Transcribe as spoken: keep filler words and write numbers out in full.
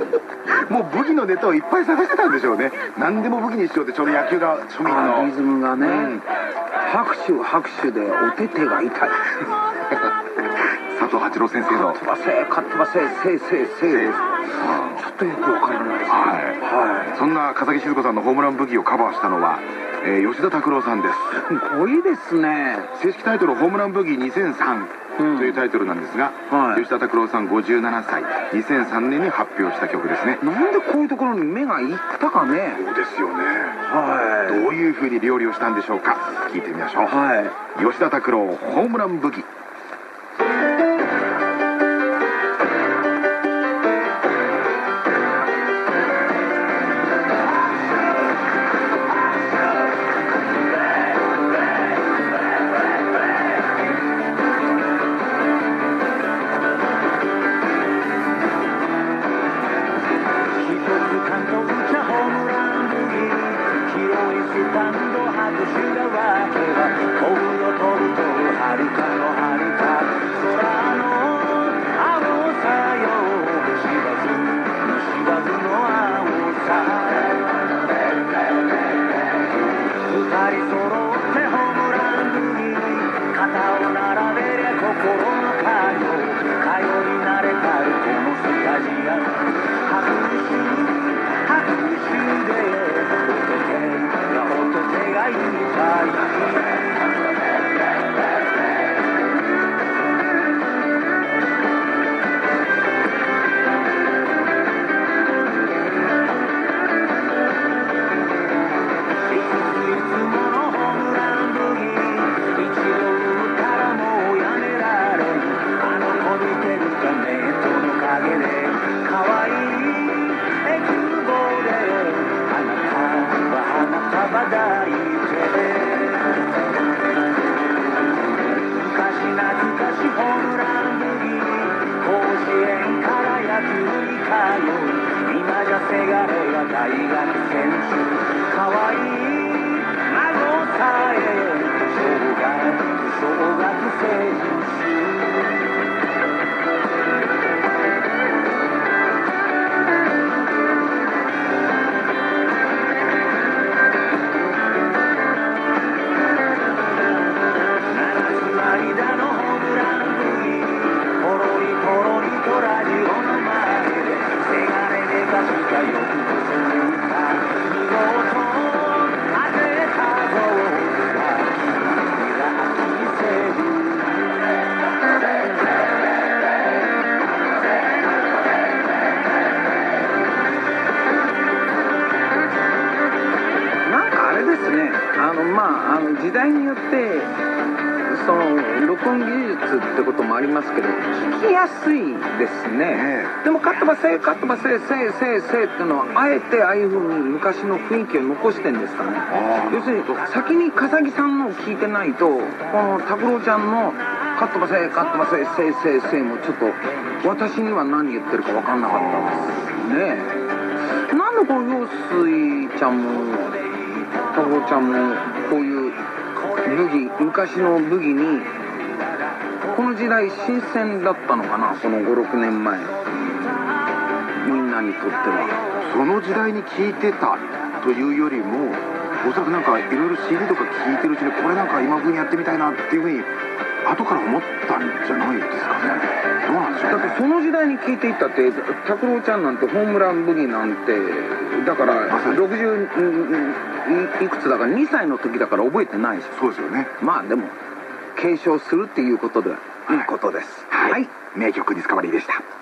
もう武器のネタをいっぱい探してたんでしょうね。何でも武器にしようってちょうど野球が庶民のリズムがね、うん、拍手拍手でお手手が痛い佐藤八郎先生の 「かっ飛ばせかっ飛ばせせいせいせい」です。ちょっとよくわからないですね。はい、 はい、そんな笠木静子さんのホームラン武器をカバーしたのは、えー、吉田拓郎さんです。 すごいですね。 正式タイトルホームラン武器にせんさんというタイトルなんですが、はい、吉田拓郎さんごじゅうななさい、にせんさんねんに発表した曲ですね。 なんでこういうところに目がいったかね。 そうですよね。 はい。 どういう風に料理をしたんでしょうか。聞いてみましょう。 はい。 吉田拓郎ホームラン武器。 時代によってその録音技術ってこともありますけど聞きやすいですね。でもカットバセカットバセセセセっていうのはあえてああいうふうに昔の雰囲気を残してんですかね。要するに先に笠木さんのを聞いてないとこの拓郎ちゃんのカットバセカットバセセセセもちょっと私には何言ってるか分かんなかったですね。なんでこの陽水ちゃんも拓郎ちゃんもこういう武器昔の武器にこの時代新鮮だったのかな。このごろくねんまえみんなにとってはその時代に聴いてたというよりもおそらくなんかいろいろ シーディー とか聴いてるうちにこれなんか今風にやってみたいなっていうふうに後から思ったんじゃないですかね。どうなんでしょうね。 だってその時代に聴いていったって拓郎ちゃんなんてホームラン武器なんてだからろくじゅういくつだからにさいの時だから覚えてないし。 そうですよね。 まあでも継承するっていうことでいいことです。 はい、はい、名曲ディスカバリーでした。